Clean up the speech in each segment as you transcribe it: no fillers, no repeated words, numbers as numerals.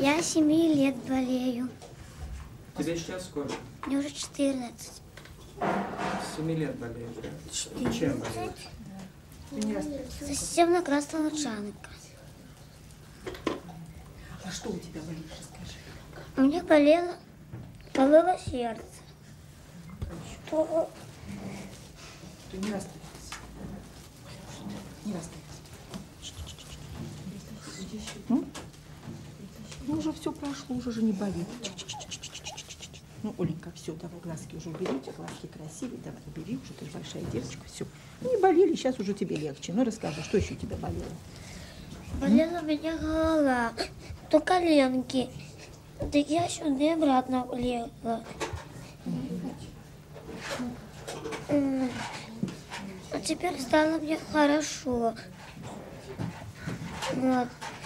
Я 7 лет болею. Тебе сейчас сколько? Мне уже 14. 7 лет болеешь, да? 14. Чем болеешь? Системно-красная лучанка. А что у тебя болит, расскажи? У меня болело сердце. Что? Ты не расстраивайся. Не расстраивайся. Ну, уже все прошло, уже не болит. Ну, Оленька, все, давай глазки уже убери, у тебя глазки красивые, давай убери, уже ты же большая девочка, все. Не болели, сейчас уже тебе легче. Ну, расскажи, что еще тебя болело? Болела у меня голова, то коленки. Да я сюда и обратно легла. А теперь стало мне хорошо. Вот.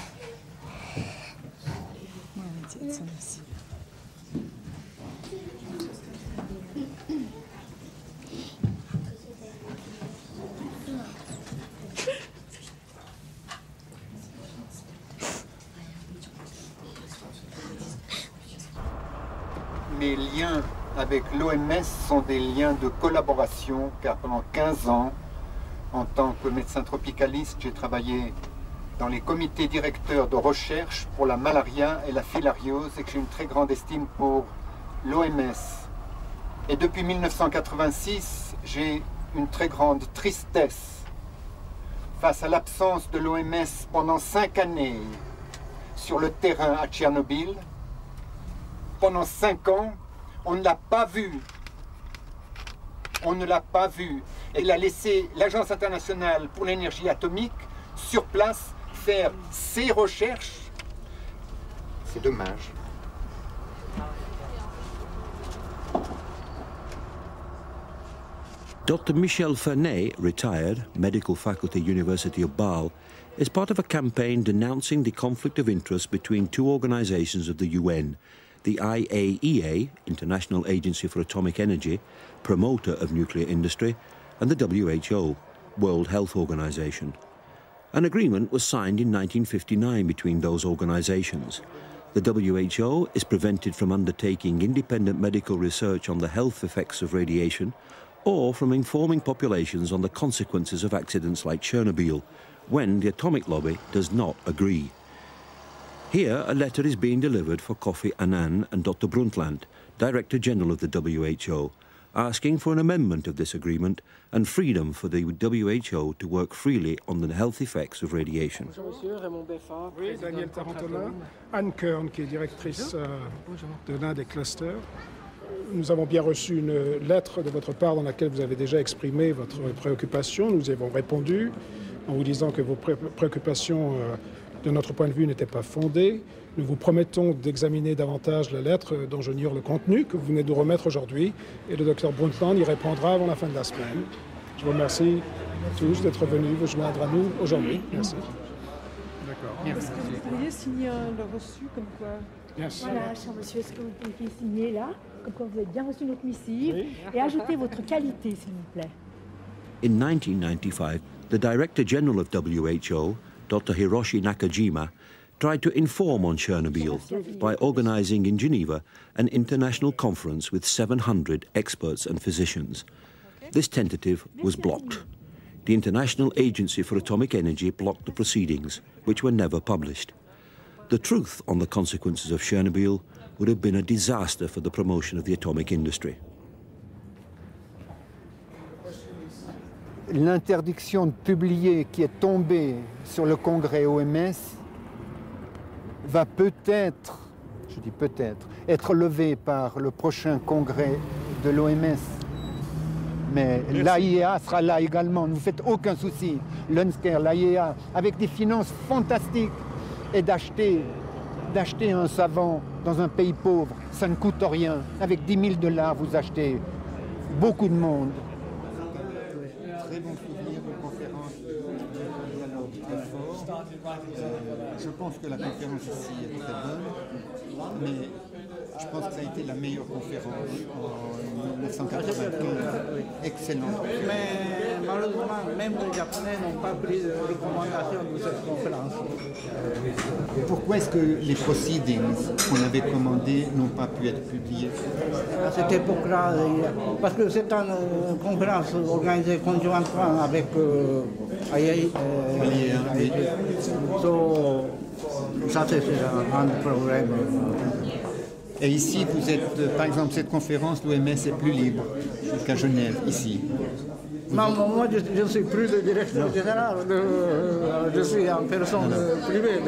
Молодец у нас. Les liens avec l'OMS sont des liens de collaboration, car pendant 15 ans, en tant que médecin tropicaliste, j'ai travaillé dans les comités directeurs de recherche pour la malaria et la filariose et que j'ai une très grande estime pour l'OMS. Et depuis 1986, j'ai une très grande tristesse face à l'absence de l'OMS pendant 5 années sur le terrain à Tchernobyl. Pendant 5 ans, on ne l'a pas vu. On ne l'a pas vu. Il a laissé l'Agence internationale pour l'énergie atomique sur place faire ses recherches. C'est dommage. Dr. Michel Fernet, retired, Medical Faculty, University of Bâle, is part of a campaign denouncing the conflict of interest between two organizations of the UN, the IAEA, International Agency for Atomic Energy, promoter of nuclear industry, and the WHO, World Health Organization. An agreement was signed in 1959 between those organizations. The WHO is prevented from undertaking independent medical research on the health effects of radiation or from informing populations on the consequences of accidents like Chernobyl, when the atomic lobby does not agree. Here, a letter is being delivered for Kofi Annan and Dr. Brundtland, Director General of the WHO, asking for an amendment of this agreement and freedom for the WHO to work freely on the health effects of radiation. Bonjour monsieur, Raymond Beffard. Oui, Daniel Tarantona. Anne Kern, qui est directrice de l'un des clusters. Nous avons bien reçu une lettre de votre part dans laquelle vous avez déjà exprimé votre préoccupation. Nous y avons répondu en vous disant que vos préoccupations, de notre point de vue, n'étaient pas fondées. Nous vous promettons d'examiner davantage la lettre dont j'ignore le contenu que vous venez de nous remettre aujourd'hui et le docteur Brundtland y répondra avant la fin de la semaine. Je vous remercie tous d'être venus vous joindre à nous aujourd'hui. Merci. D'accord. Est-ce que vous pourriez signer le reçu comme quoi? Merci. Voilà, cher monsieur, est-ce que vous pourriez signer là, comme quoi vous avez bien reçu notre missive, et ajouter votre qualité, s'il vous plaît. In 1995, the Director General of WHO, Dr. Hiroshi Nakajima, tried to inform on Chernobyl by organizing in Geneva an international conference with 700 experts and physicians. This tentative was blocked. The International Agency for Atomic Energy blocked the proceedings, which were never published. The truth on the consequences of Chernobyl would have been a disaster for the promotion of the atomic industry. L'interdiction de publier qui est tombée sur le congrès OMS va peut-être, je dis peut-être, être levée par le prochain congrès de l'OMS. Mais l'AIEA sera là également, ne vous faites aucun souci. L'UNSCER, l'AIEA, avec des finances fantastiques, et d'acheter un savant dans un pays pauvre, ça ne coûte rien. Avec 10 000 $, vous achetez beaucoup de monde. Très bon souvenir de conférence, dialogue très fort. Je pense que la conférence ici est très bonne, mais je pense que ça a été la meilleure conférence en 1995. Excellent. Mais malheureusement, même les Japonais n'ont pas pris de recommandation de cette conférence. pourquoi est-ce que les proceedings qu'on avait commandés n'ont pas pu être publiés? À cette époque-là, parce que c'est une conférence organisée conjointement avec IA. Ça, c'est un problème. Et ici, vous êtes, par exemple, cette conférence, l'OMS est plus libre qu'à Genève, ici. Non, moi, je ne suis plus le directeur général, je suis en personne privée.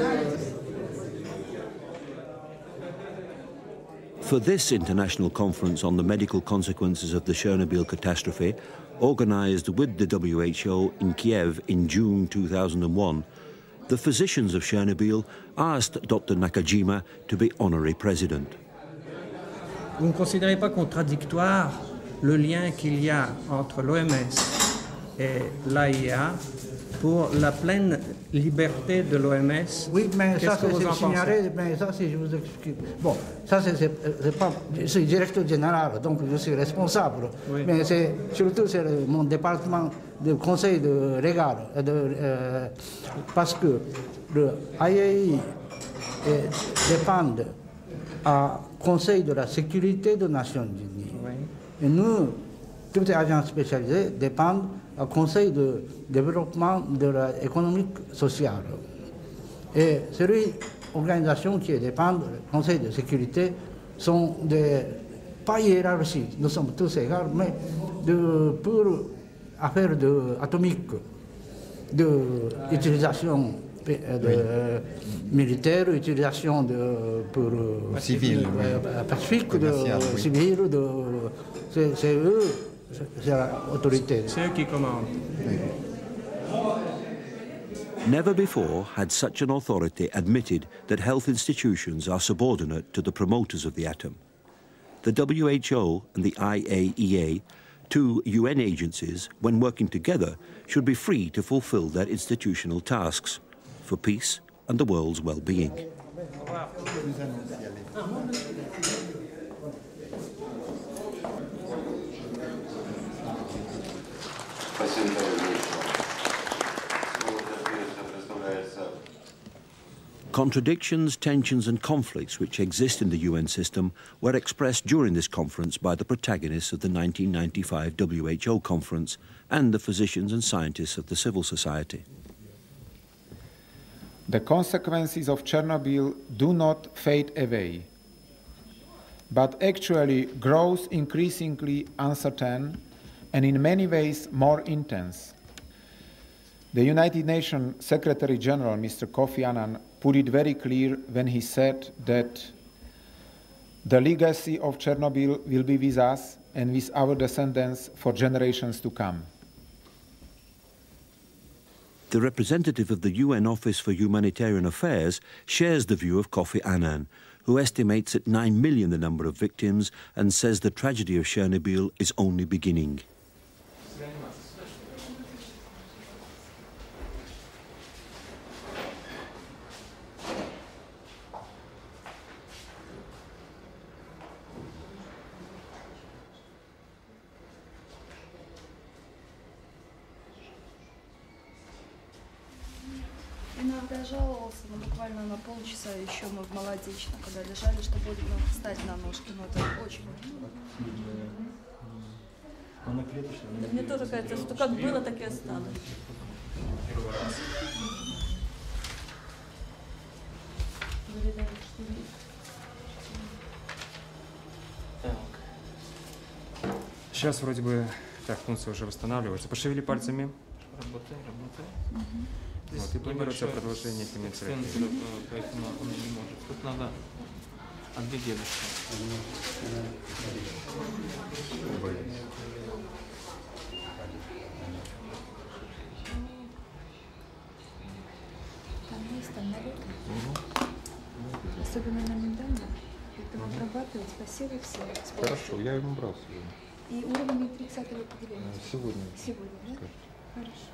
For this international conference on the medical consequences of the Chernobyl catastrophe, organized with the WHO in Kiev in June 2001, the physicians of Chernobyl asked Dr. Nakajima to be honorary president. Vous ne considérez pas contradictoire le lien qu'il y a entre l'OMS et l'AIA pour la pleine liberté de l'OMS? Oui, mais ça, c'est signalé, mais ça, je vous explique. Bon, ça, c'est pas. Je suis directeur général, donc je suis responsable. Oui. Mais surtout, c'est mon département de conseil de regard. Parce que le IAEA dépend à Conseil de la sécurité des Nations Unies. Oui. Et nous, toutes les agences spécialisées dépendent au Conseil de développement de l'économique sociale. Et ces organisations qui dépendent du Conseil de sécurité sont pas hiérarchiques, nous sommes tous égaux, mais pour affaires atomiques, d'utilisation militaire, utilisation pour civil, pacifique, civil, c'est eux, c'est l'autorité. C'est eux qui commandent. Never before had such an authority admitted that health institutions are subordinate to the promoters of the atom. The WHO and the IAEA, two UN agencies, when working together, should be free to fulfill their institutional tasks for peace and the world's well-being. Contradictions, tensions and conflicts which exist in the UN system were expressed during this conference by the protagonists of the 1995 WHO conference and the physicians and scientists of the civil society. The consequences of Chernobyl do not fade away, but actually grows increasingly uncertain and in many ways more intense. The United Nations Secretary General, Mr. Kofi Annan, put it very clear when he said that the legacy of Chernobyl will be with us and with our descendants for generations to come. The representative of the UN Office for Humanitarian Affairs shares the view of Kofi Annan, who estimates at 9 million the number of victims and says the tragedy of Chernobyl is only beginning. Иногда жаловался, но буквально на полчаса еще мы в Молодечно, когда лежали, что будем встать на ножки, но это очень важно. Да мне тоже кажется, что как было, так и осталось. Сейчас вроде бы так функция уже восстанавливается. Пошевели пальцами. Работаем. Вот, и планируется продолжение химиотерапии. Поэтому он не может. Тут надо от дедушки. Там есть, там налево. Особенно на миндале. Это обрабатывать, спасибо всем. Хорошо, я ему брал сегодня. И уровень 30-го поделения? Сегодня. Сегодня, да? Скажите. Хорошо.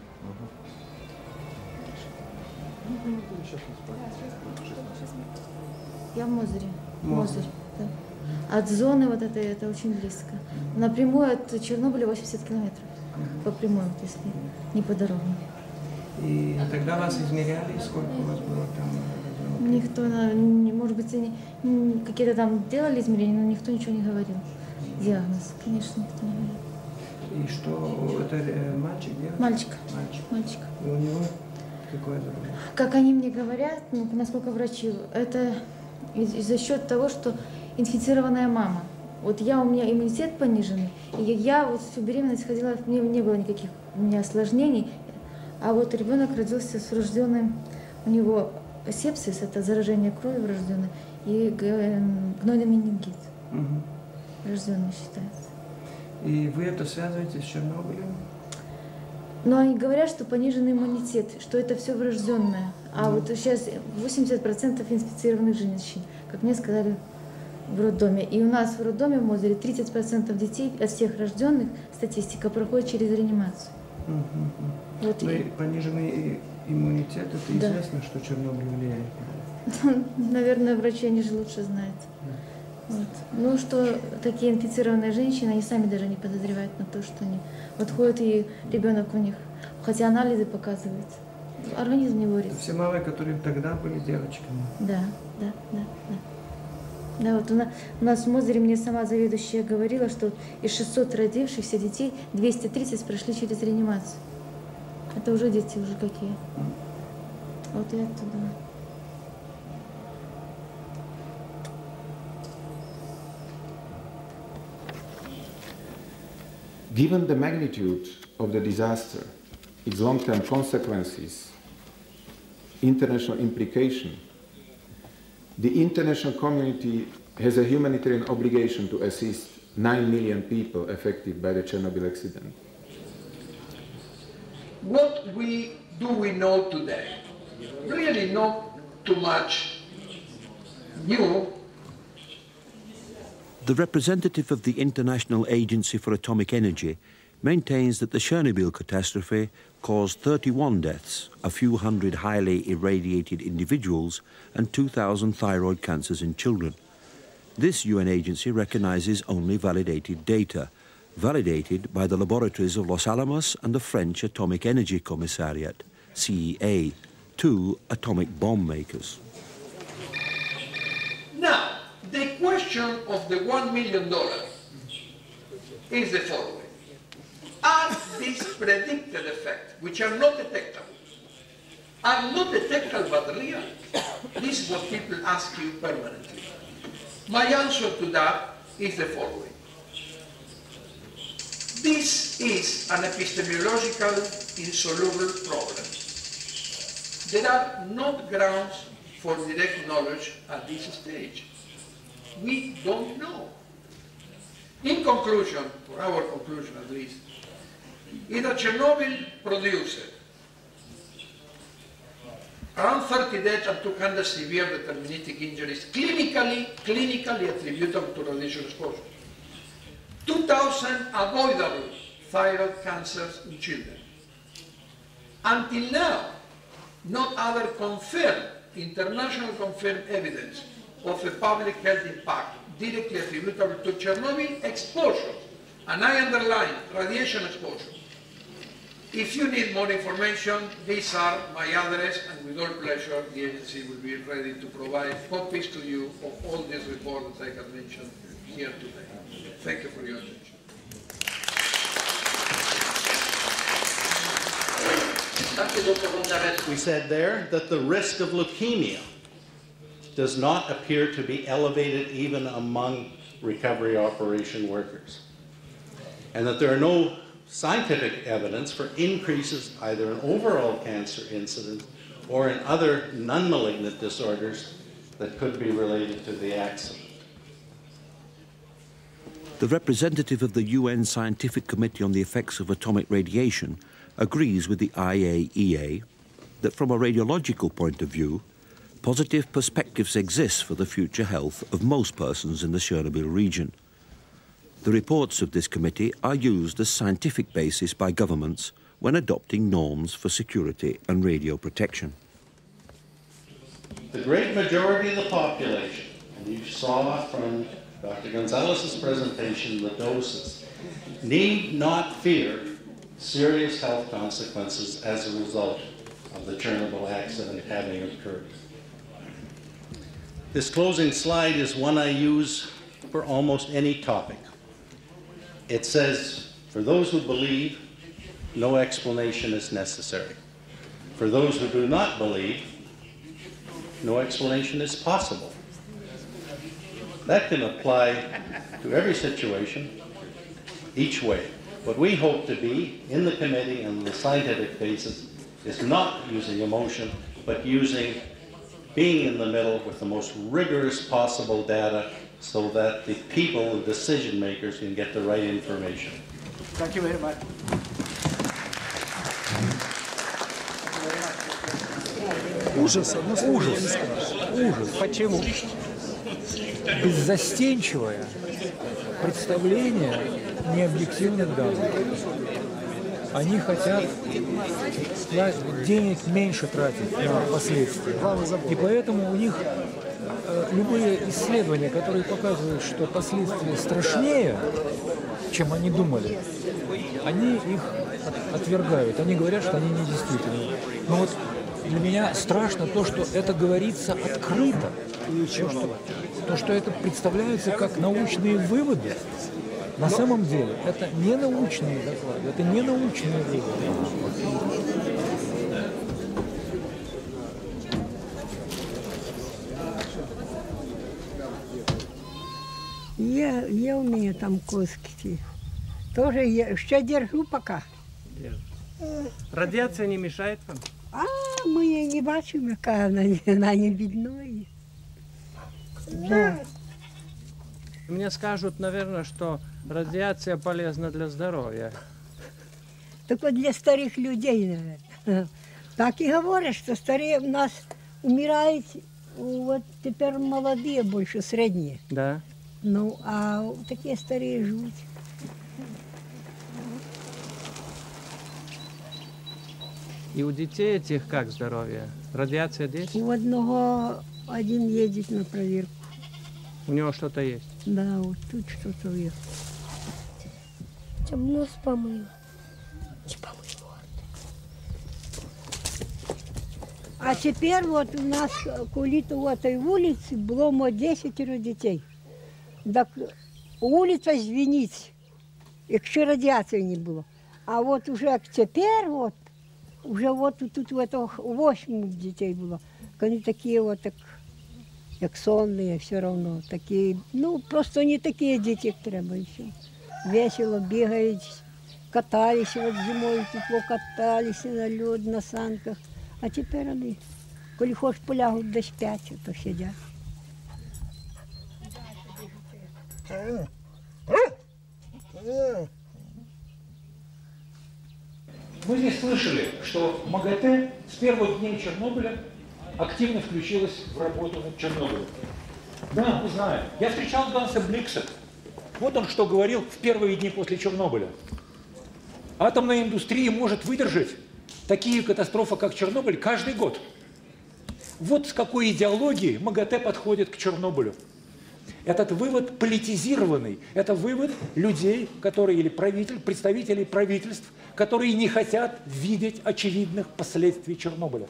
Я в Мозыре. Мозырь, да. От зоны вот этой, это очень близко. Напрямую от Чернобыля 80 километров. По прямой, вот, если не по дороге. И тогда вас измеряли, сколько у вас было там? Не никто, может быть, какие-то там делали измерения, но никто ничего не говорил. Диагноз, конечно, никто не говорил. И что, это мальчик, девочка? Мальчик. Мальчик. И у него какое заболевание? Как они мне говорят, ну, насколько врачи, это за счет того, что инфицированная мама. Вот у меня иммунитет пониженный, и я вот всю беременность ходила, мне не было никаких у меня осложнений, а вот ребенок родился с врожденным, у него сепсис, это заражение крови врожденное, и гнойный менингит. Врожденный считается. И вы это связываете с Чернобылем? Но они говорят, что пониженный иммунитет, что это все врожденное. А вот сейчас 80% инфицированных женщин, как мне сказали в роддоме. И у нас в роддоме в Мозыре 30% детей от всех рожденных, статистика, проходит через реанимацию. Вот и пониженный иммунитет, это известно, что Чернобыль влияет? Наверное, врачи, они же лучше знают. Вот. Ну, что такие инфицированные женщины, они сами даже не подозревают на то, что они... Вот ходит и ребенок у них, хотя анализы показывают. Организм не борется. Все малые, которые тогда были девочками. Да. Да, вот у нас в Мозыре мне сама заведующая говорила, что из 600 родившихся детей 230 прошли через реанимацию. Это уже дети уже какие. Вот и оттуда. Given the magnitude of the disaster, its long-term consequences, international implication, the international community has a humanitarian obligation to assist 9 million people affected by the Chernobyl accident. What do we know today? Really not too much new. The representative of the International Agency for Atomic Energy maintains that the Chernobyl catastrophe caused 31 deaths, a few hundred highly irradiated individuals, and 2,000 thyroid cancers in children. This UN agency recognizes only validated data, validated by the laboratories of Los Alamos and the French Atomic Energy Commissariat, CEA, two atomic bomb makers. Now, the question of the $1 million is the following. Are these predicted effects, which are not detectable, are not detectable but real? This is what people ask you permanently. My answer to that is the following. This is an epistemological insoluble problem. There are not grounds for direct knowledge at this stage. We don't know. In conclusion, for our conclusion at least, is that Chernobyl produced around 30 deaths and 200 severe deterministic injuries clinically attributable to radiation exposure. 2,000 avoidable thyroid cancers in children. Until now, no other confirmed, international confirmed evidence of a public health impact directly attributable to Chernobyl exposure, and I underline radiation exposure. If you need more information, these are my address, and with all pleasure, the agency will be ready to provide copies to you of all these reports that I have mentioned here today. Thank you for your attention. We said there that the risk of leukemia does not appear to be elevated even among recovery operation workers, and that there are no scientific evidence for increases either in overall cancer incidence or in other non-malignant disorders that could be related to the accident. The representative of the UN Scientific Committee on the Effects of Atomic Radiation agrees with the IAEA that from a radiological point of view, positive perspectives exist for the future health of most persons in the Chernobyl region. The reports of this committee are used as scientific basis by governments when adopting norms for security and radio protection. The great majority of the population, and you saw from Dr. Gonzalez's presentation the doses, need not fear serious health consequences as a result of the Chernobyl accident having occurred. This closing slide is one I use for almost any topic. It says, for those who believe, no explanation is necessary. For those who do not believe, no explanation is possible. That can apply to every situation, each way. What we hope to be in the committee and the scientific basis is not using emotion, but being in the middle with the most rigorous possible data so that the people, the decision makers, can get the right information. Thank you very much. Ужас, ужас. Почему? Беззастенчивое представление необъективных данных. Они хотят денег меньше тратить на последствия. И поэтому у них любые исследования, которые показывают, что последствия страшнее, чем они думали, они их отвергают. Они говорят, что они недействительны. Но вот для меня страшно то, что это говорится открыто. То, что это представляется как научные выводы. На самом деле это не научные доклады, это не научные выводы. Є у мене там куски. Тоже еще держу пока. Радиация не мешает вам? Мы ее не бачим, яка она не видно. Да. Мне скажут, наверное, что радиация полезна для здоровья. Так вот для старых людей, наверное. Так и говорят, что старые у нас умирают, вот теперь молодые больше, средние. Да. Ну, а такие старые живут. И у детей этих как здоровье? Радиация есть? У одного один едет на проверку. У него что-то есть? Да, вот тут что-то есть. Чем нос помыл. А теперь вот у нас кулито в этой улице было 10 детей. Так улица звенит, якщо радиации не было. А вот уже теперь вот, уже вот тут в этом 8 детей было. Они такие вот, так, как сонные все равно. Такие, ну, просто не такие дети, как треба еще. Весело бегают, катались вот зимой, тепло катались на лед, на санках. А теперь они, коли хочешь полягут, да спят, то сидят. Мы здесь слышали, что МАГАТЭ с первых дней Чернобыля активно включилась в работу над Чернобылем. Да, мы знаем. Я встречал Ганса Бликса. Вот он что говорил в первые дни после Чернобыля. Атомная индустрия может выдержать такие катастрофы, как Чернобыль, каждый год. Вот с какой идеологией МАГАТЭ подходит к Чернобылю. Этот вывод политизированный. Это вывод людей, которые, или представителей правительств, которые не хотят видеть очевидных последствий Чернобыля.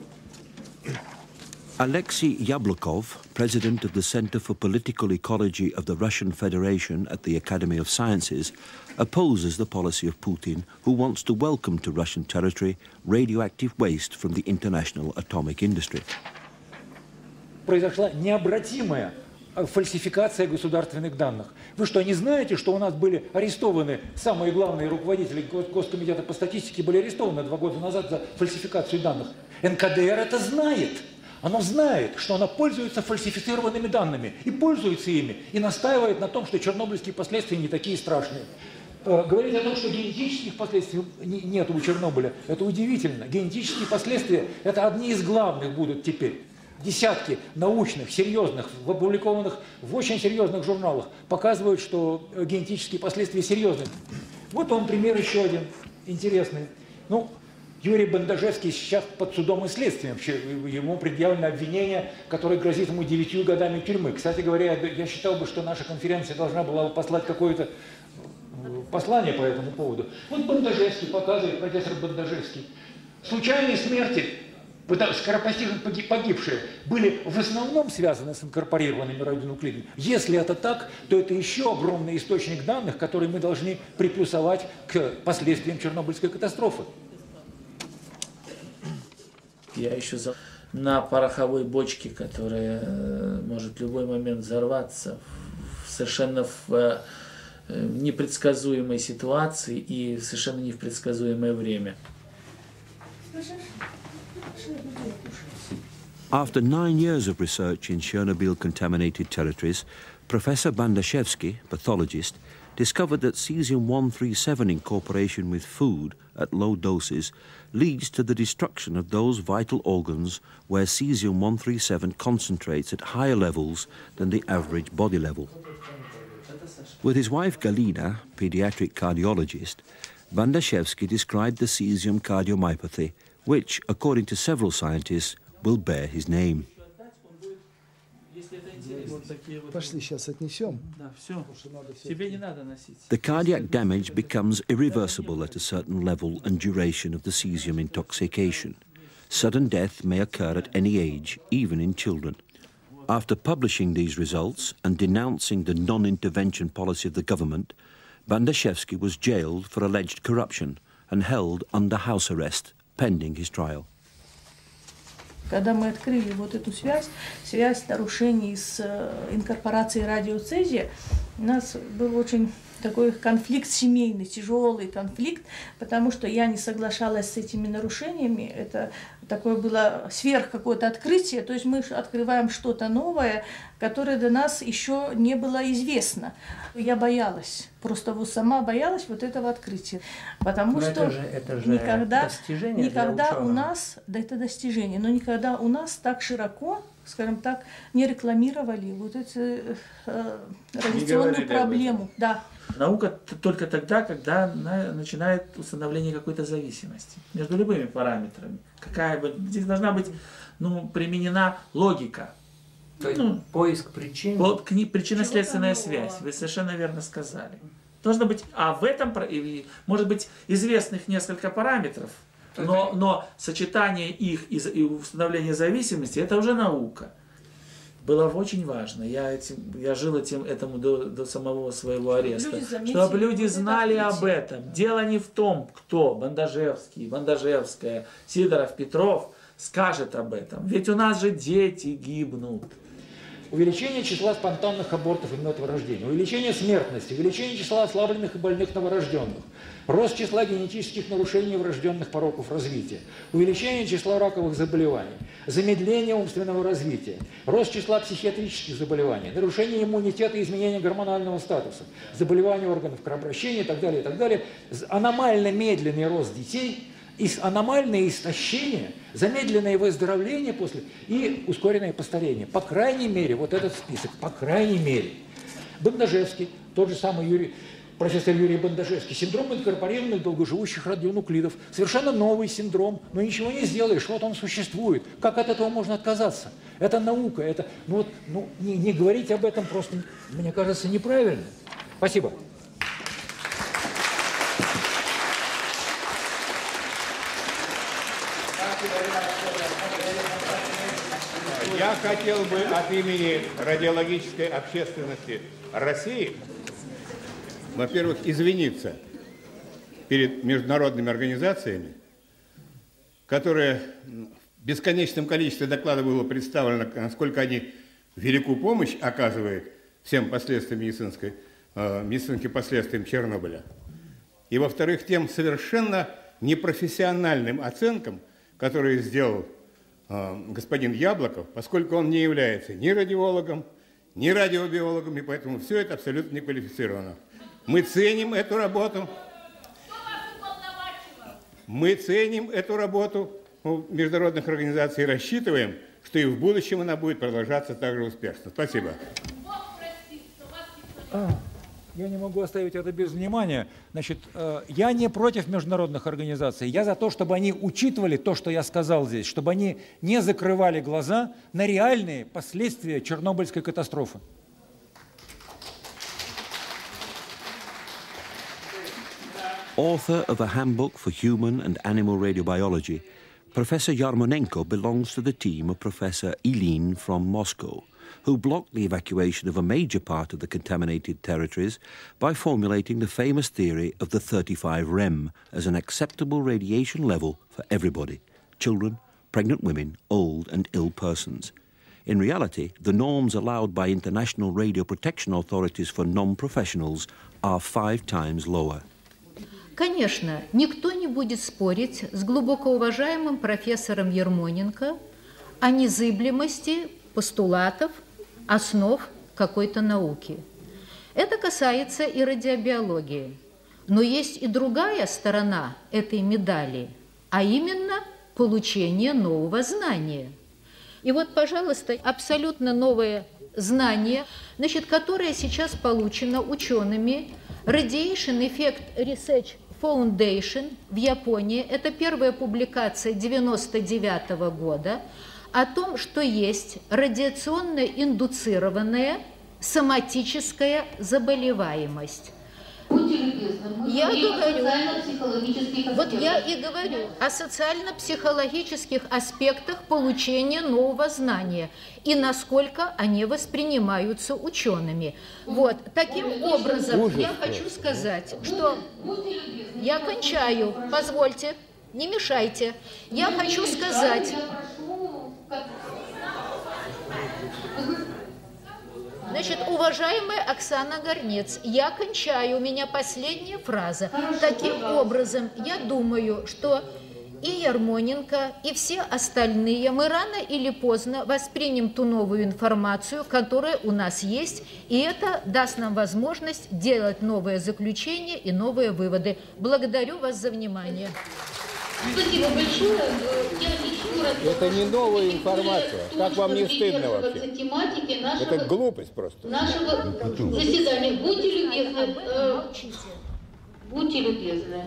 Alexei Yablokov, president of the Center for Political Ecology of the Russian Federation at the Academy of Sciences, opposes the policy of Putin, who wants to welcome to Russian territory radioactive waste from the international atomic industry. Произошла необратимая фальсификация государственных данных. Вы что, не знаете, что у нас были арестованы самые главные руководители Госкомитета по статистике, были арестованы 2 года назад за фальсификацию данных? НКДР это знает. Оно знает, что оно пользуется фальсифицированными данными, и пользуется ими, и настаивает на том, что чернобыльские последствия не такие страшные. Говорить о том, что генетических последствий нет у Чернобыля, это удивительно. Генетические последствия – это одни из главных будут теперь. Десятки научных, серьезных, опубликованных в очень серьезных журналах показывают, что генетические последствия серьезны. Вот вам пример еще один интересный. Ну, Юрий Бандажевский сейчас под судом и следствием. Ему предъявлено обвинение, которое грозит ему 9 годами тюрьмы. Кстати говоря, я считал бы, что наша конференция должна была послать какое-то послание по этому поводу. Вот Бандажевский показывает, профессор Бандажевский. Случайные смерти скоропостижно погибшие были в основном связаны с инкорпорированными радионуклидами. Если это так, то это еще огромный источник данных, который мы должны приплюсовать к последствиям Чернобыльской катастрофы. Я еще на пороховой бочке, которая может в любой момент взорваться совершенно в непредсказуемой ситуации и совершенно не в предсказуемое время. After 9 years of research in Chernobyl-contaminated territories, Professor Bandashevsky, pathologist, discovered that cesium-137 incorporation with food at low doses leads to the destruction of those vital organs where cesium-137 concentrates at higher levels than the average body level. With his wife Galina, pediatric cardiologist, Bandashevsky described the cesium cardiomyopathy, which, according to several scientists, will bear his name. The cardiac damage becomes irreversible at a certain level and duration of the cesium intoxication. Sudden death may occur at any age, even in children. After publishing these results and denouncing the non-intervention policy of the government, Bandashevsky was jailed for alleged corruption and held under house arrest, pending his trial. Когда мы открыли вот эту связь нарушений с инкорпорацией радиоцезия, у нас был очень такой конфликт семейный, тяжелый конфликт, потому что я не соглашалась с этими нарушениями. Это такое было сверх какое-то открытие, то есть мы открываем что-то новое, которое до нас еще не было известно. Я боялась, просто вот сама боялась вот этого открытия, потому что это же никогда у нас, да это достижение, но никогда у нас так широко, скажем так, не рекламировали вот эту радиационную проблему. Да. Наука только тогда, когда начинает установление какой-то зависимости между любыми параметрами. Здесь должна быть применена логика. То есть поиск причин. Причинно-следственная связь. Вы совершенно верно сказали. Должно быть, в этом может быть известных несколько параметров, но сочетание их и установление зависимости — это уже наука. Было очень важно. Я жил этому до самого своего ареста. Чтобы люди знали об этом. Дело не в том, кто Бандажевский, Бандажевская, Сидоров, Петров скажет об этом. Ведь у нас же дети гибнут. Увеличение числа спонтанных абортов и мертворождений, увеличение смертности, увеличение числа ослабленных и больных новорожденных, рост числа генетических нарушений врожденных пороков развития, увеличение числа раковых заболеваний, замедление умственного развития, рост числа психиатрических заболеваний, нарушение иммунитета и изменение гормонального статуса, заболевания органов кровообращения и так далее, аномально медленный рост детей, аномальное истощение, замедленное выздоровление после и ускоренное постарение. По крайней мере, вот этот список, по крайней мере. Бандажевский, тот же самый профессор Юрий Бандажевский, синдром инкорпорированных долгоживущих радионуклидов. Совершенно новый синдром, но ничего не сделаешь, вот он существует. Как от этого можно отказаться? Это наука, это, не говорить об этом просто, мне кажется, неправильно. Спасибо. Я хотел бы от имени радиологической общественности России, во-первых, извиниться перед международными организациями, которые в бесконечном количестве докладов было представлено, насколько они великую помощь оказывают всем последствиям медицинским последствиям Чернобыля. И, во-вторых, тем совершенно непрофессиональным оценкам, которые сделал господин Яблоков, поскольку он не является ни радиологом, ни радиобиологом, и поэтому все это абсолютно неквалифицировано. Мы ценим эту работу. Мы ценим эту работу международных организаций и рассчитываем, что и в будущем она будет продолжаться так же успешно. Спасибо. Я не могу оставить это без внимания. Значит, я не против международных организаций. Я за то, чтобы они учитывали то, что я сказал здесь, чтобы они не закрывали глаза на реальные последствия Чернобыльской катастрофы. Author of a handbook for human and animal radiobiology, Professor Yarmonenko belongs to the team of Professor Ilyin from Moscow, who blocked the evacuation of a major part of the contaminated territories by formulating the famous theory of the 35 rem as an acceptable radiation level for everybody: children, pregnant women, old and ill persons. In reality, the norms allowed by international radio protection authorities for non-professionals are 5 times lower. Конечно, никто не будет спорить с глубоко уважаемым профессором Ярмоненко о незыблемости постулатов, основ какой-то науки. Это касается и радиобиологии. Но есть и другая сторона этой медали, а именно получение нового знания. И вот, пожалуйста, абсолютно новое знание, значит, которое сейчас получено учеными Radiation Effect Research Foundation в Японии. Это первая публикация 1999 года о том, что есть радиационно индуцированная соматическая заболеваемость. Я и говорю о социально-психологических аспектах получения нового знания и насколько они воспринимаются учеными. Вот. Таким образом, я хочу сказать, что... Я кончаю, позвольте, не мешайте. Я хочу сказать... Значит, уважаемая Оксана Горнец, я кончаю, у меня последняя фраза. Таким образом, я думаю, что и Ярмоненко, и все остальные, мы рано или поздно воспримем ту новую информацию, которая у нас есть, и это даст нам возможность делать новые заключения и новые выводы. Благодарю вас за внимание. Спасибо большое. Это не новая информация. Как вам не стыдно вообще? Это глупость просто. Нашего заседания. Будьте любезны. Будьте любезны.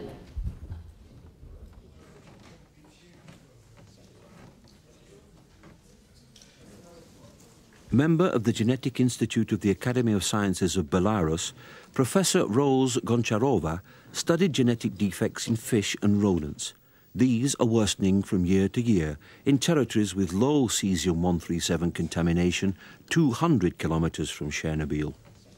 Member of the Genetic Institute of the Academy of Sciences of Belarus, Professor Rose Goncharova studied genetic defects in fish and rodents. These are worsening from year to year in territories with low cesium-137 contamination 200 kilometers from Chernobyl.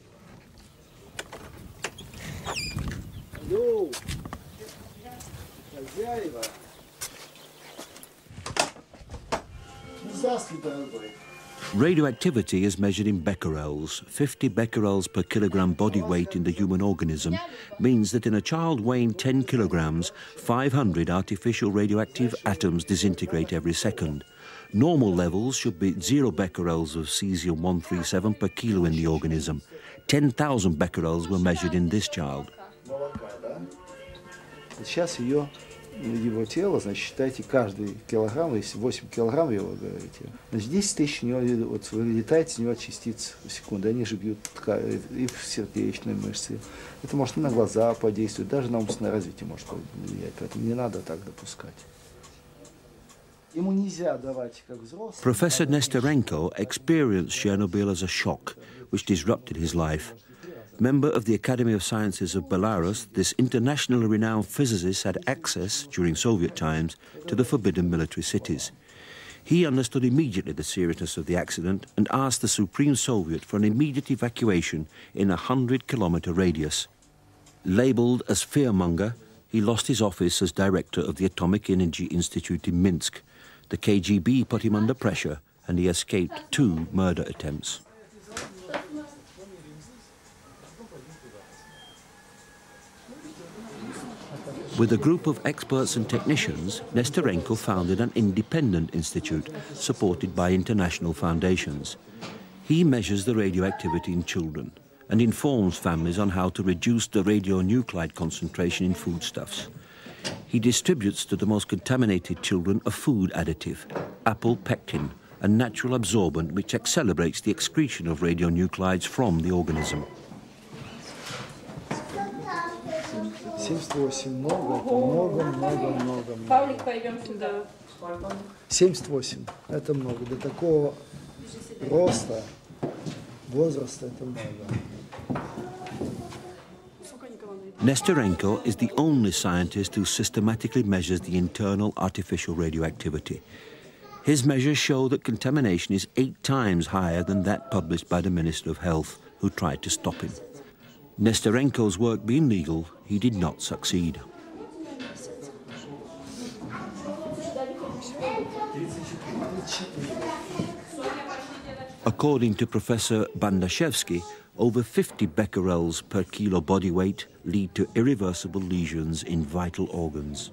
Radioactivity is measured in becquerels. 50 becquerels per kilogram body weight in the human organism means that in a child weighing 10 kilograms, 500 artificial radioactive atoms disintegrate every second. Normal levels should be 0 becquerels of cesium-137 per kilo in the organism. 10,000 becquerels were measured in this child. Сейчас его тело, значит, считайте, каждый килограмм, если 8 килограмм его говорите, значит, 10 тысяч у него вот, вылетает с него частиц в секунду. Они же бьют и в сердечные мышцы. Это может на глаза подействовать, даже на умственное развитие может повлиять. Поэтому не надо так допускать. Ему нельзя давать, как взрослым. Professor Nestorenko experienced Chernobyl as a shock, which disrupted his life. Member of the Academy of Sciences of Belarus, this internationally renowned physicist had access, during Soviet times, to the forbidden military cities. He understood immediately the seriousness of the accident and asked the Supreme Soviet for an immediate evacuation in a 100-kilometer radius. Labeled as fearmonger, he lost his office as director of the Atomic Energy Institute in Minsk. The KGB put him under pressure and he escaped 2 murder attempts. With a group of experts and technicians, Nestorenko founded an independent institute supported by international foundations. He measures the radioactivity in children and informs families on how to reduce the radionuclide concentration in foodstuffs. He distributes to the most contaminated children a food additive, apple pectin, a natural absorbent which accelerates the excretion of radionuclides from the organism. 78 много. Павлик, пойдем сюда. 78, это много. Для такого роста, возраста это много. Сколько Николай Nesterenko is the only scientist who systematically measures the internal artificial radioactivity. His measures show that contamination is 8 times higher than that published by the Minister of Health, who tried to stop him. Nesterenko's work being legal, he did not succeed. According to Professor Bandashevsky, over 50 becquerels per kilo body weight lead to irreversible lesions in vital organs.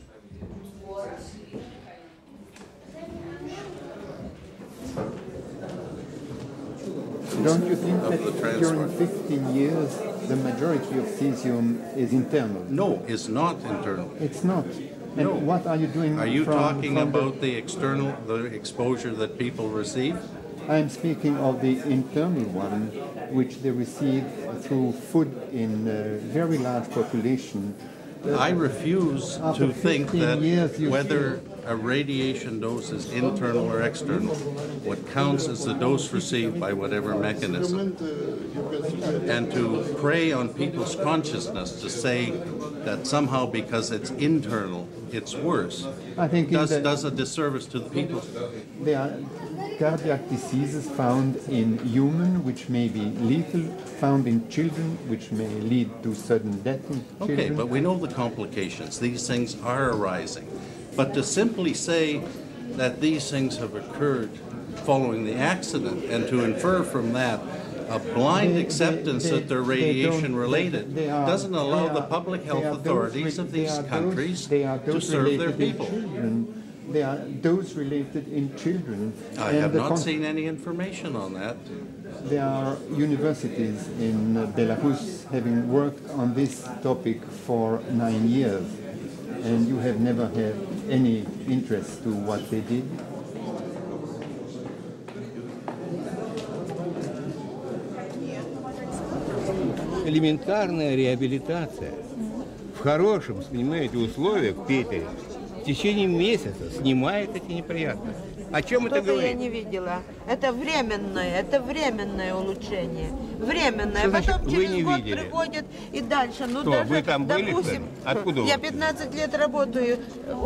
Don't you think that during 15 years the majority of cesium is internal? No, it's not internal. It's not. And No. what are you doing? Are you talking from about the external, the exposure that people receive? I'm speaking of the internal one, which they receive through food in a very large population. I refuse After to think 15 that years you whether a radiation dose is internal or external. What counts is the dose received by whatever mechanism. And to prey on people's consciousness to say that somehow because it's internal, it's worse, I think does a disservice to the people. there are cardiac diseases found in human, which may be lethal, found in children, which may lead to sudden death in children. Okay, but we know the complications. These things are arising. But to simply say that these things have occurred following the accident and to infer from that a blind acceptance that they're radiation related doesn't allow the public health authorities of these countries to serve their people. They are those related in children. I have not seen any information on that. There are universities in Belarus having worked on this topic for 9 years, and you have never had any interest to what they did. Элементарная реабилитация в хорошем, понимаете, условиях в Питере в течение месяца снимает эти неприятности. О чем это Что-то я говорит? не видела. Это временное улучшение. Временное. Что значит, Потом вы через не год видели? приходит и дальше. Ну, Что, даже, вы там были, допустим, что ли? Откуда я вы? 15 лет работаю.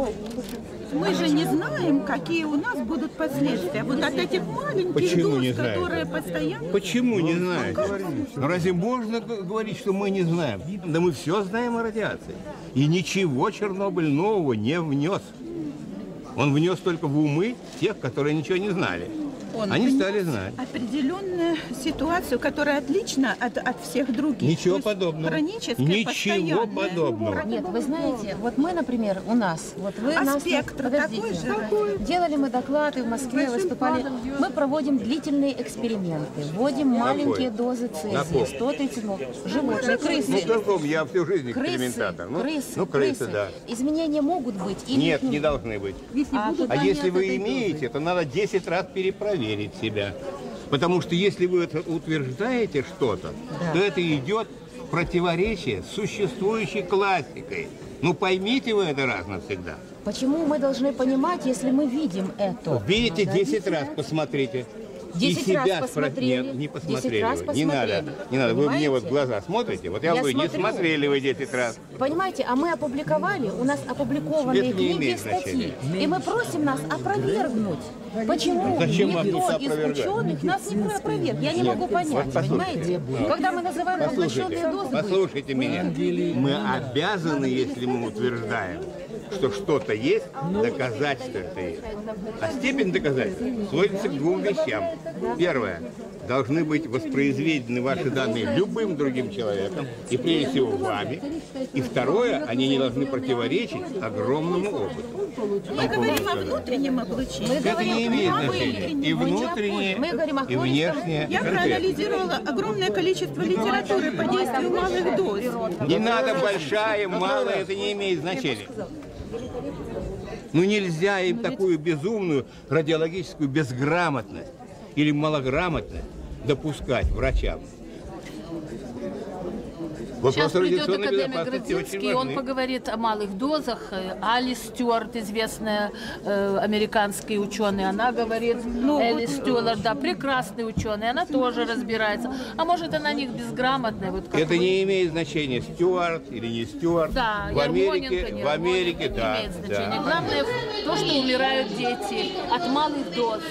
Мы же не знаем, какие у нас будут последствия. Вот от этих маленьких Почему не доз, знаете? которые постоянно... Почему не знаете? Ну, разве можно говорить, что мы не знаем? Да мы все знаем о радиации. И ничего Чернобыль нового не внес. Он внес только в умы тех, которые ничего не знали. Они стали знать. Определенную ситуацию, которая отлична от всех других. Ничего То есть подобного. Хроническое, Ничего постоянное. подобного. Нет, вы знаете, вот мы, например, у нас, вот вы А нас, спектр подождите, такой же? делали мы доклады в Москве, выступали, мы проводим длительные эксперименты, вводим маленькие дозы цезия, 130 животные, крысы. Ну, каком? Я всю жизнь экспериментатор. Крысы, да. Изменения могут быть или Нет, не должны быть. А если вы имеете, то надо 10 раз перепроверить себя. Потому что если вы утверждаете что-то, то это идет в противоречие с существующей классикой. Ну поймите вы это раз навсегда. Почему мы должны понимать, если мы видим это? Видите, 10 раз посмотрите. 10 раз себя посмотрели. Нет, не 10 посмотрели раз вы. Не надо, не надо. Вы мне вот в глаза смотрите. Вот я говорю, не смотрю. смотрели вы 10 раз. Понимаете, а мы опубликовали, у нас опубликованные Это не книги и имеет статьи. значения. И мы просим нас опровергнуть. Почему Зачем вас никто тут из опровергать? ученых нас не опроверг? Я не Нет, могу понять, вот послушайте. понимаете? Когда мы называем поглощенные дозы, Послушайте меня. Мы обязаны, если мы утверждаем, что что-то есть, доказать, что это есть. А степень доказательства сводится к 2 вещам. Первое. Должны быть воспроизведены ваши данные любым другим человеком, и прежде всего вами. И второе, они не должны противоречить огромному опыту. Мы говорим о внутреннем облучении. Это не имеет значения. И внутреннее, и внешнее. Я проанализировала огромное количество литературы по действию малых доз. Не надо большая, малая, это не имеет значения. Ну нельзя им такую безумную радиологическую безграмотность или малограмотность допускать врачам. Вот Сейчас просто придет радиационная академик безопасность очень Градзинский, он важны. поговорит о малых дозах. Алис Стюарт, известная американский ученый, она говорит, Элис Стюарт, да, прекрасный ученый, она тоже разбирается. А может, она них безграмотная. Вот как Это вы. не имеет значения, Стюарт или не Стюарт. Да, в Америке, Ярмоленко, в Америке, не да, имеет значения. да. Главное то, что умирают дети от малых доз.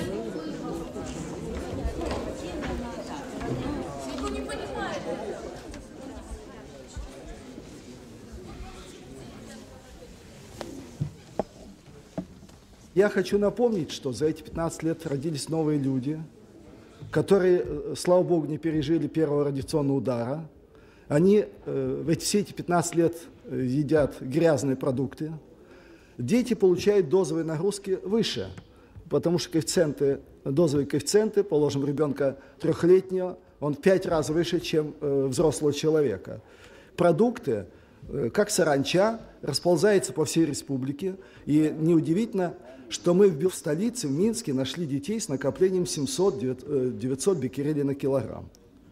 Я хочу напомнить, что за эти 15 лет родились новые люди, которые, слава богу, не пережили первого радиационного удара. Они все эти 15 лет едят грязные продукты. Дети получают дозовые нагрузки выше, потому что дозовые коэффициенты, положим, ребенка 3-летнего, он в 5 раз выше, чем взрослого человека. Продукты, как саранча, расползаются по всей республике. И неудивительно, что мы в столице, в Минске, нашли детей с накоплением 700-900 беккерелей на килограмм.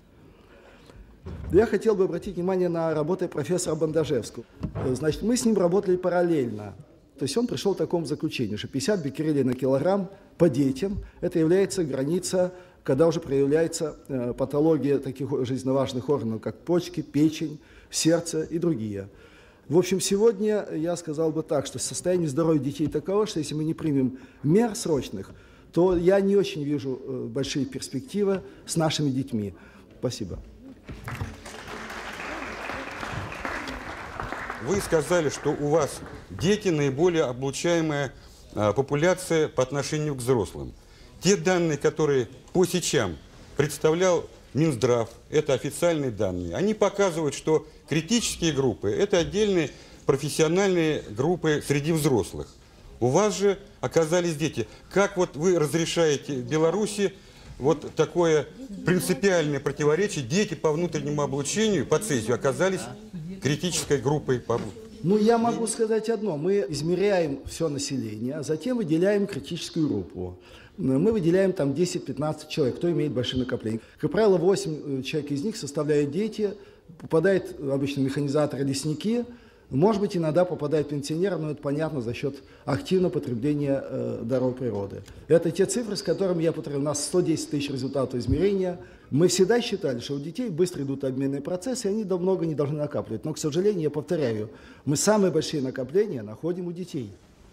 Я хотел бы обратить внимание на работу профессора Бандажевского. Значит, мы с ним работали параллельно. То есть он пришел к такому заключению, что 50 беккерелей на килограмм по детям – это является граница, когда уже проявляется патология таких жизненно важных органов, как почки, печень, сердце и другие. В общем, сегодня я сказал бы так, что состояние здоровья детей таково, что если мы не примем мер срочных, то я не очень вижу большие перспективы с нашими детьми. Спасибо. Вы сказали, что у вас дети наиболее облучаемая популяция по отношению к взрослым. Те данные, которые по сечам представлял Минздрав, это официальные данные, они показывают, что критические группы – это отдельные профессиональные группы среди взрослых. У вас же оказались дети. Как вот вы разрешаете в Беларуси вот такое принципиальное противоречие? Дети по внутреннему облучению, по цезию, оказались критической группой. Ну, я могу сказать одно. Мы измеряем все население, а затем выделяем критическую группу. Мы выделяем там 10-15 человек, кто имеет большие накопления. Как правило, 8 человек из них составляют дети, попадают обычно механизаторы, лесники, может быть, иногда попадают пенсионеры, но это понятно за счет активного потребления даров природы. Это те цифры, с которыми я повторяю. У нас 110 тысяч результатов измерения. Мы всегда считали, что у детей быстро идут обменные процессы, и они много не должны накапливать. Но, к сожалению, я повторяю, мы самые большие накопления находим у детей.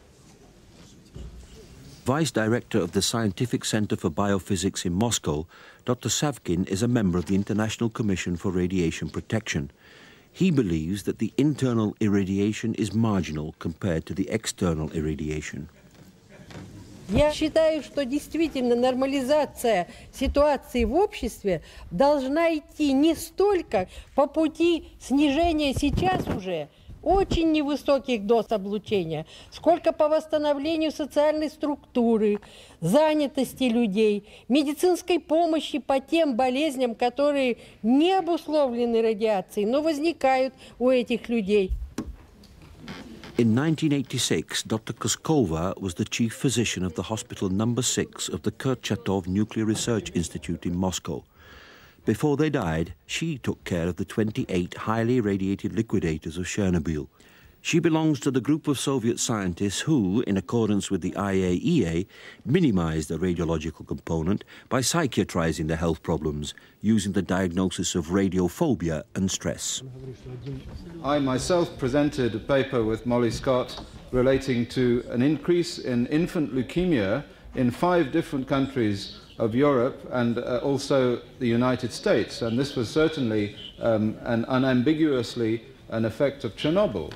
Vice Director of the Scientific Center for Biophysics in Moscow, Dr. Savkin is a member of the International Commission for Radiation Protection. He believes that the internal irradiation is marginal compared to the external irradiation. Я считаю, что действительно нормализация ситуации в обществе должна идти не столько по пути снижения сейчас уже очень невысоких доз облучения, сколько по восстановлению социальной структуры, занятости людей, медицинской помощи по тем болезням, которые не обусловлены радиацией, но возникают у этих людей. In 1986, Dr. Kuskova was the chief physician of the hospital number 6 of the Kurchatov Nuclear Research Institute in Moscow. Before they died, she took care of the 28 highly irradiated liquidators of Chernobyl. She belongs to the group of Soviet scientists who, in accordance with the IAEA, minimized the radiological component by psychiatrizing the health problems, using the diagnosis of radiophobia and stress. I myself presented a paper with Molly Scott relating to an increase in infant leukemia in 5 different countries of Europe and also the United States, and this was certainly and unambiguously an effect of Chernobyl.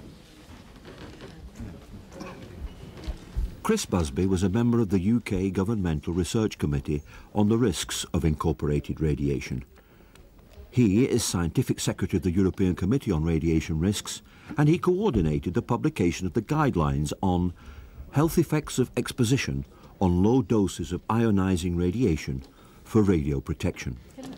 Chris Busby was a member of the UK Governmental Research Committee on the risks of incorporated radiation. He is Scientific Secretary of the European Committee on Radiation Risks, and he coordinated the publication of the guidelines on health effects of exposition on low doses of ionizing radiation for radio protection.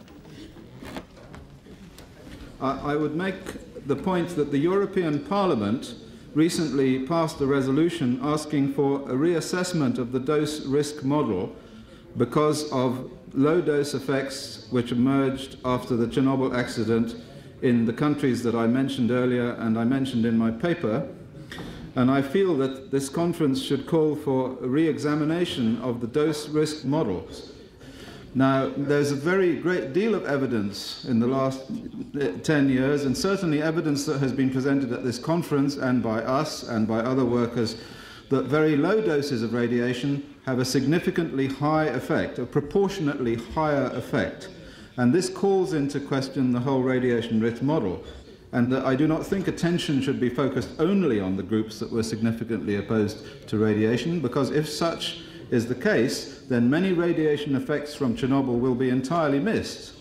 I would make the point that the European Parliament recently passed a resolution asking for a reassessment of the dose-risk model because of low-dose effects which emerged after the Chernobyl accident in the countries that I mentioned earlier and I mentioned in my paper. And I feel that this conference should call for a re-examination of the dose-risk models. Now, there's a very great deal of evidence in the last 10 years, and certainly evidence that has been presented at this conference and by us and by other workers, that very low doses of radiation have a significantly high effect, a proportionately higher effect. And this calls into question the whole radiation risk model. And I do not think attention should be focused only on the groups that were significantly opposed to radiation, because if such is the case, then many radiation effects from Chernobyl will be entirely missed.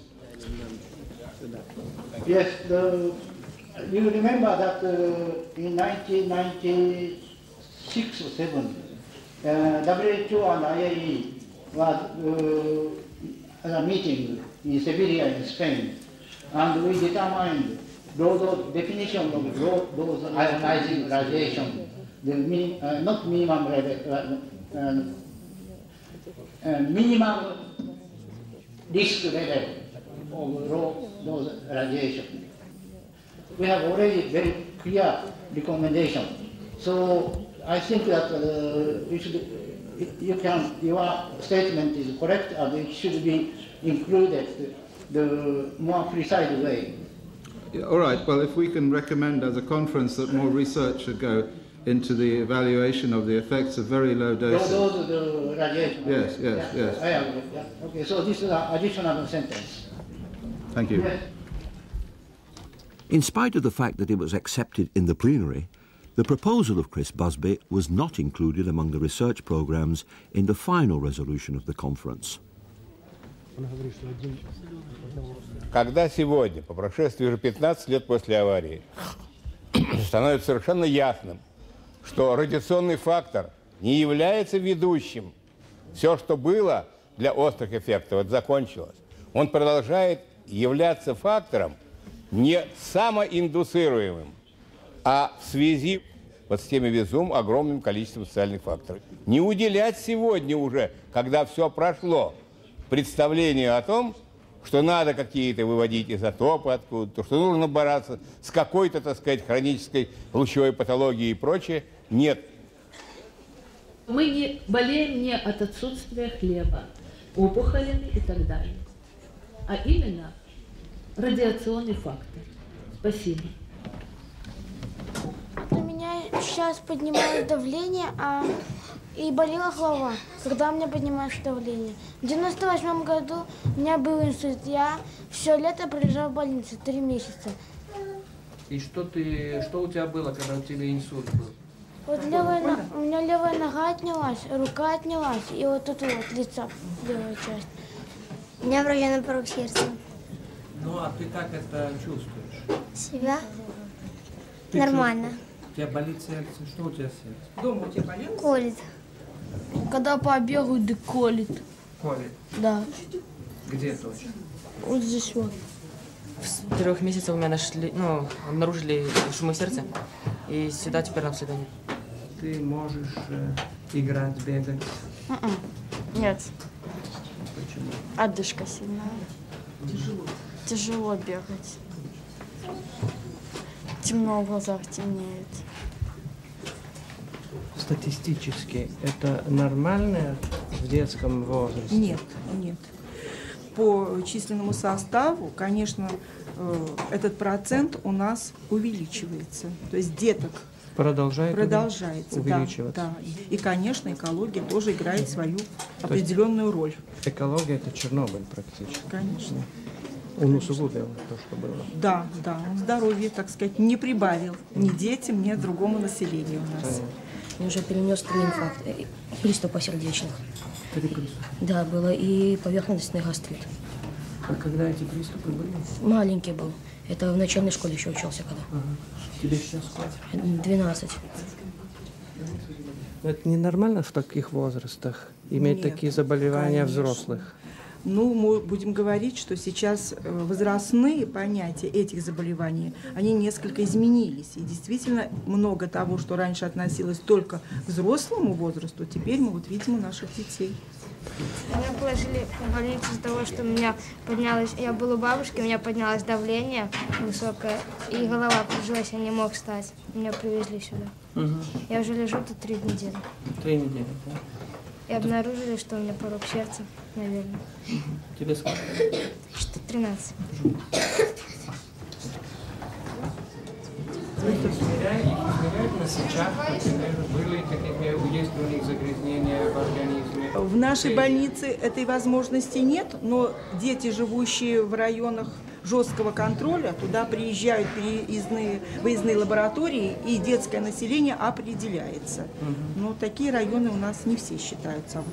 Yes, you remember that in 1996 or 7, WHO and IAEA was at a meeting in Sevilla in Spain, and we determined those definition of those ionizing radiation, the not minimum minimum risk level of those radiation. We have already very clear recommendation. So I think that your statement is correct, and it should be included the more precise way. Yeah, all right, well, if we can recommend as a conference that more research should go into the evaluation of the effects of very low doses. Those the radiation. Yes, yes, yes. I agree. Yeah. Okay, so this is an additional sentence. Thank you. Yes. In spite of the fact that it was accepted in the plenary, the proposal of Chris Busby was not included among the research programs in the final resolution of the conference. Когда сегодня, по прошествии уже 15 лет после аварии, становится совершенно ясным, что радиационный фактор не является ведущим, все, что было для острых эффектов, это закончилось, он продолжает являться фактором не самоиндуцируемым, а в связи вот с теми огромным количеством социальных факторов. Не уделять сегодня уже, когда все прошло, представлению о том, что надо какие-то выводить изотопы откуда-то, что нужно бороться с какой-то, так сказать, хронической лучевой патологией и прочее, нет. Мы не болеем не от отсутствия хлеба, опухолями и так далее, а именно радиационный фактор. Спасибо. У меня сейчас поднималось давление, и болела голова, когда у меня поднималось давление. В 98 году у меня был инсульт. Я все лето пролежал в больнице, 3 месяца. И что у тебя было, когда у тебя инсульт был? Вот у меня левая нога отнялась, рука отнялась, и вот тут вот лицо, левая часть. У меня врожденный порог сердца. Ну, а ты как это чувствуешь? Себя? Нормально. У тебя болит сердце? Что у тебя сердце? Дома у тебя болело? Колет. Когда побегаю, да колет. Колет? Да. Где точно? Вот здесь вот. С 3 месяцев у меня обнаружили шумы сердца, и сюда теперь на обследование. Ты можешь играть, бегать? Нет. Почему? Одышка сильная. Тяжело. Тяжело бегать. Темно в глазах, темнеет. Статистически это нормально в детском возрасте? Нет, нет. По численному составу, конечно, этот процент у нас увеличивается. То есть деток продолжается увеличиваться. Да. И, конечно, экология тоже играет свою определенную роль. Экология – это Чернобыль практически. Конечно. Он усугубил то, что было. Да, да, он здоровье, так сказать, не прибавил ни детям, ни другому населению у нас. Я уже перенес 3 инфаркта, приступа сердечных. 3 приступа? Да, было и поверхностный гастрит. А когда эти приступы были? Маленький был. Это в начальной школе еще учился когда. Ага. Тебе сейчас сколько? 12. Это ненормально в таких возрастах иметь такие заболевания взрослых? Ну, мы будем говорить, что сейчас возрастные понятия этих заболеваний, они несколько изменились. И действительно много того, что раньше относилось только к взрослому возрасту, теперь мы вот видим у наших детей. Меня положили в больницу из-за того, что у меня поднялось, я был у бабушки, у меня поднялось давление высокое, и голова кружилась, я не мог встать. Меня привезли сюда. Я уже лежу тут 3 недели. 3 недели, да? И обнаружили, что у меня порог сердца, наверное. Тебе сколько? Что 13. Вы это измеряют на сечах, например, были какие-то, есть у них загрязнения в организме? В нашей больнице этой возможности нет, но дети, живущие в районах жесткого контроля, туда приезжают выездные лаборатории, и детское население определяется. Но такие районы у нас не все считаются.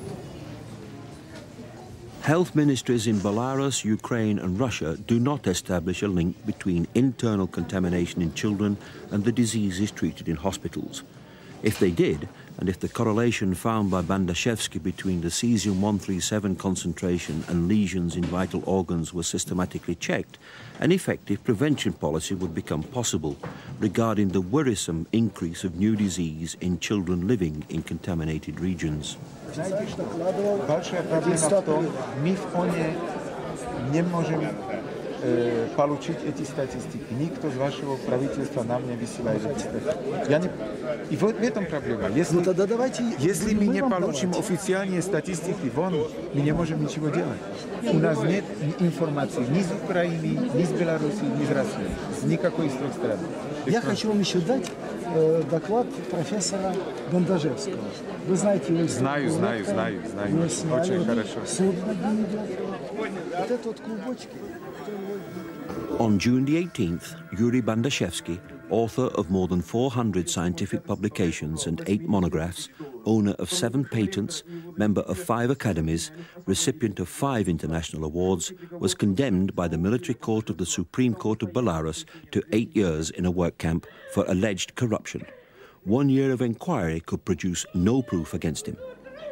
Health ministries in Belarus, Ukraine and Russia do not establish a link between internal contamination in children and the diseases treated in hospitals. If they did, and if the correlation found by Bandashevsky between the cesium-137 concentration and lesions in vital organs was systematically checked, an effective prevention policy would become possible regarding the worrisome increase of new disease in children living in contaminated regions. Большая проблема в том, мы в ООН не можем получить эти статистики. Никто из вашего правительства нам не высылает эти статистики. И вот в этом проблема. Если мы не получим официальные статистики вон, мы не можем ничего делать. У нас нет информации ни из Украины, ни из Беларуси, ни из России. Никакой из трех стран. Я хочу вам еще дать доклад профессора Бандажевского. Вы знаете его историю? Знаю. Очень хорошо. Суд над ним идет. Вот это вот клубочки. On June the 18th, Yuri Bandashevsky, author of more than 400 scientific publications and 8 monographs, owner of 7 patents, member of 5 academies, recipient of 5 international awards, was condemned by the military court of the Supreme Court of Belarus to 8 years in a work camp for alleged corruption. 1 year of inquiry could produce no proof against him.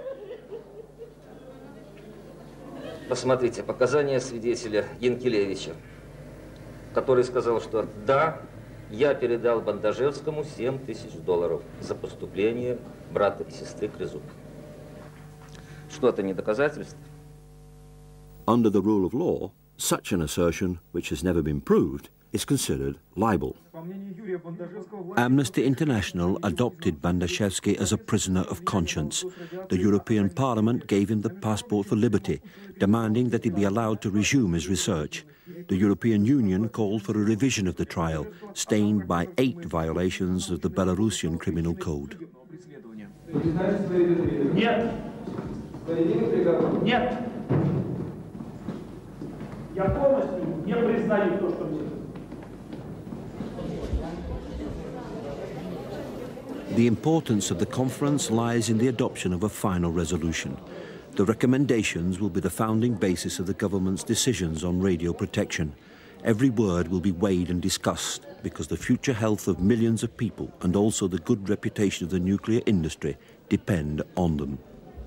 Посмотрите, показания свидетеля Янкелевича, который сказал, что да, я передал Бандажевскому $7000 за поступление брата и сестры Крызук. Что это не доказательство? Under the rule of law, such an assertion, which has never been proved, is considered libel. Amnesty International adopted Bandashevsky as a prisoner of conscience. The European Parliament gave him the passport for liberty, demanding that he be allowed to resume his research. The European Union called for a revision of the trial, stained by 8 violations of the Belarusian Criminal Code. The importance of the conference lies in the adoption of a final resolution. The recommendations will be the founding basis of the government's decisions on radio protection. Every word will be weighed and discussed because the future health of millions of people and also the good reputation of the nuclear industry depend on them.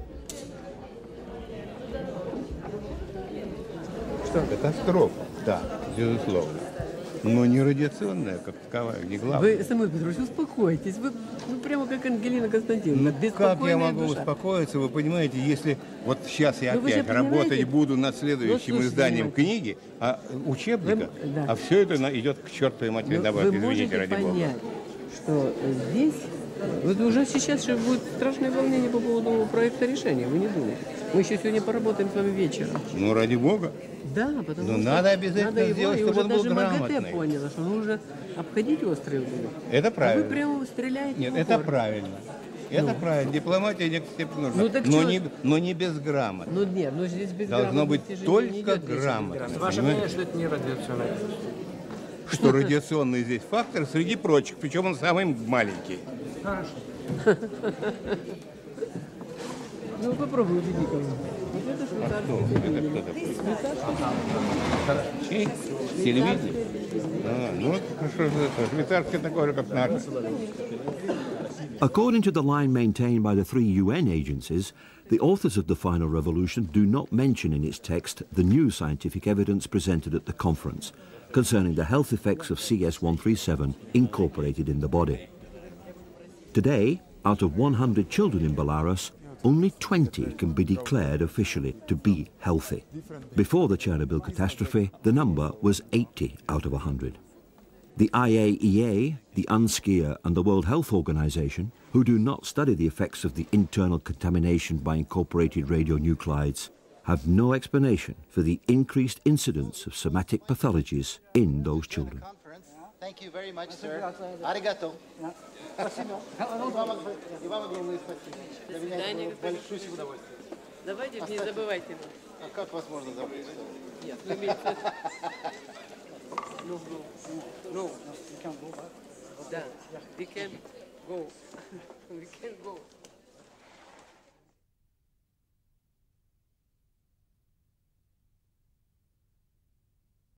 Катастрофа, да, безусловно. Но не радиационная, как таковая, не главная. Вы, Самуил Петрович, успокойтесь. Вы прямо как Ангелина Константиновна. Ну, как я могу успокоиться? Вы понимаете, если вот сейчас я опять работать буду над следующим изданием книги, учебника, а все это идет к чертовой матери добавки, извините, ради бога. Вы можете понять, что здесь... Вот уже сейчас же будет страшное волнение по поводу проекта решения, вы не думаете? Мы еще сегодня поработаем с вами вечером. Ну, ради бога. Да, потому что надо обязательно сделать, чтобы он был грамотный. МАГАТЭ поняла, что нужно обходить острые углы. Это правильно. А вы прямо стреляете. Нет, это правильно. Это правильно. Дипломатия некоторой степени нужна. Но не безграмотно. Ну нет, но здесь безграмотно. Должно быть только грамотно. Ваше мнение, что это не радиационный? Что радиационный здесь фактор среди прочих, причем он самый маленький. Хорошо. Ну попробуй убеди кого. Это кто-то. Чей? Телевидение? Ну, швейцарский такой же, как наш. According to the line maintained by the 3 UN agencies, the authors of the final resolution do not mention in its text the new scientific evidence presented at the conference concerning the health effects of CS137 incorporated in the body. Today, out of 100 children in Belarus, only 20 can be declared officially to be healthy. Before the Chernobyl catastrophe, the number was 80 out of 100. The IAEA, the UNSCEAR and the World Health Organization, who do not study the effects of the internal contamination by incorporated radionuclides, have no explanation for the increased incidence of somatic pathologies in those children. Thank you very much, sir. Arigato. Давайте не забывайте. А как вас можно забыть? Нет, no, we can go back. Да, we can go. We can go.